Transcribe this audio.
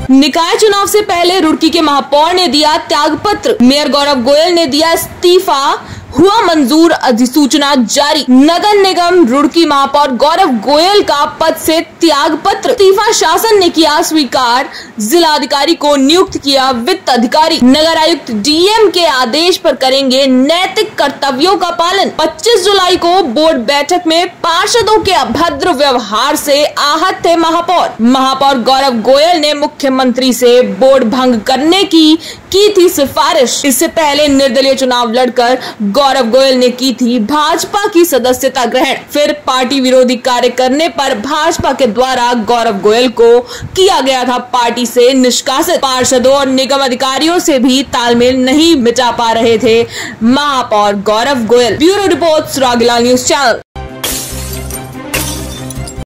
निकाय चुनाव से पहले रुड़की के महापौर ने दिया त्यागपत्र। मेयर गौरव गोयल ने दिया इस्तीफा, हुआ मंजूर अधिसूचना जारी। नगर निगम रुड़की महापौर गौरव गोयल का पद से त्याग पत्र। इस्तीफा शासन ने किया स्वीकार। जिलाधिकारी को नियुक्त किया वित्त अधिकारी। नगर आयुक्त डीएम के आदेश पर करेंगे नैतिक कर्तव्यों का पालन। 25 जुलाई को बोर्ड बैठक में पार्षदों के अभद्र व्यवहार से आहत थे महापौर गौरव गोयल ने मुख्यमंत्री से बोर्ड भंग करने की थी सिफारिश। इससे पहले निर्दलीय चुनाव लड़कर गौरव गोयल ने की थी भाजपा की सदस्यता ग्रहण। फिर पार्टी विरोधी कार्य करने पर भाजपा के द्वारा गौरव गोयल को किया गया था पार्टी से निष्कासित। पार्षदों और निगम अधिकारियों से भी तालमेल नहीं मिटा पा रहे थे महापौर Gaurav Goyal. Bureau report, Suragilal news channel.